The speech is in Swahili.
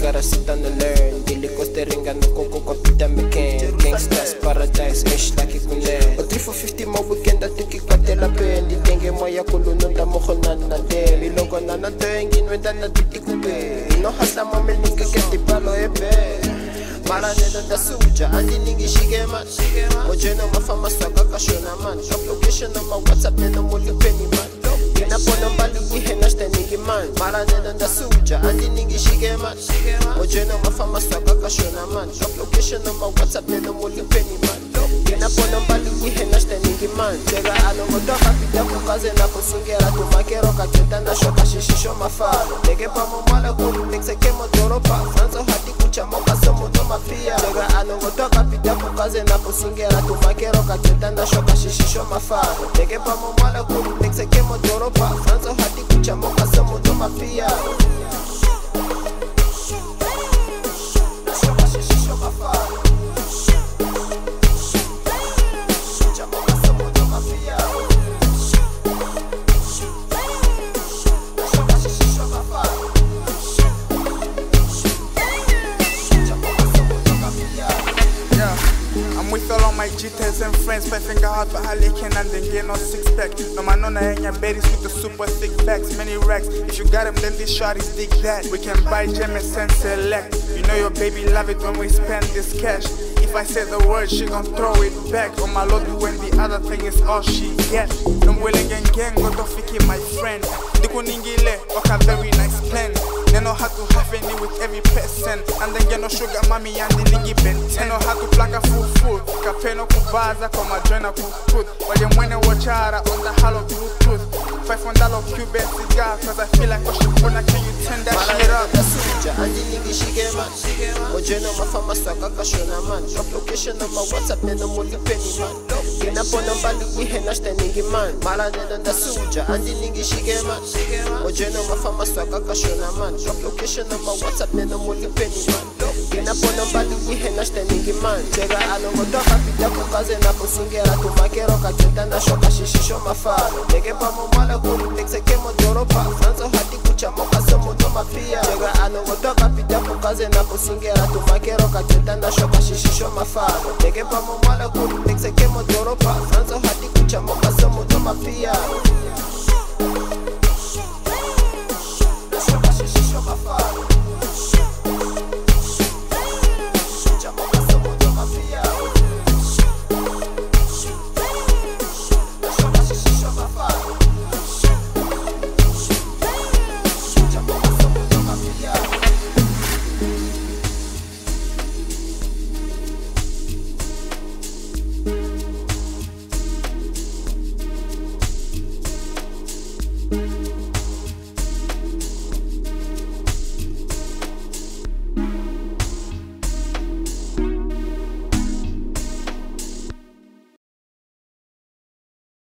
gotta sit down and learn. Ndili costeringa nokwooko kwapita mekende. Gangsters paradise, eish like Kunene. 3 for 50 mo weekend atukeyi kwatela pe. Ndiidenge yaakulunhu onda moeg'a Omilongo nano doye inweenda itiikupe. No hasla mominga ketipalo ebe. Mara neno da suja, andi ningi shigema. Mojeno mafama swaga kashona man. Drop location on my WhatsApp, neno mulipeni man. Kina pono mbali ihe nashte ningi man. Mara neno da suja, andi ningi shigema. Mojeno mafama swaga kashona man. Drop location on my WhatsApp, neno mulipeni man. Kina pono mbali ihe nashte ningi man. Tega anongo doka pita Cuzen'a kusungera tumakero kacheta na shoka shishisho mafaro. Nege pa mwala kuru nexeke modoropa. Franzo hati kuchamoka somo toma pia. Tega anongo doka pita Cuzen'a kusungera tumakero kacheta na shoka shishisho mafaro. Nege pa mwala kuru nexeke modoropa. Franzo hati kuchamoka somo toma pia. Shoka shishisho mafaro. I'm with all of my jitters and friends, 5 finger hard but I can and then get no 6-pack. No man on your berries with the super thick bags, many racks. If you got them then these shorties dig that. We can buy gems and select. You know your baby love it when we spend this cash. If I say the word, she gon' throw it back. On my lord when the other thing is all she get. No willing and gang, go to fiki my friend. Diku ningile, waka very nice plan. They know how to have any with every person. And then get no sugar mommy and the ningi bent. They know how to plug a full food. Kapeno kubaza koma joina kukut. While you mwene wachara on the hollow Bluetooth. $500 Cuban cigar, cause I feel like Oshipuna, can you turn that shit up? Andi ningi shigema. Mojeno mafama swaga kashona man. Drop location on my WhatsApp, neno mulipeni man. Kina pono mbali ihe nashte ningi man. Mara neno da suja, andi ningi shigema. Mojeno mafama swaga kashona man. Drop location on my WhatsApp, neno mulipeni man. Kina pono mbali ihe nashte ningi man. Tega anongo doka pita Cuzen'a kusungera tumakero kacheta na shoka shishisho mafaro. Nege pa mwala kuru nexeke modoropa. Franzo hati kuchamoka somo toma pia. Tega anongo doka pita Cuzen'a kusungera tumakero kacheta na shoka shishisho mafaro. Nege pa mwala kuru nexeke modoropa. Franzo hati kuchamoka somo toma pia.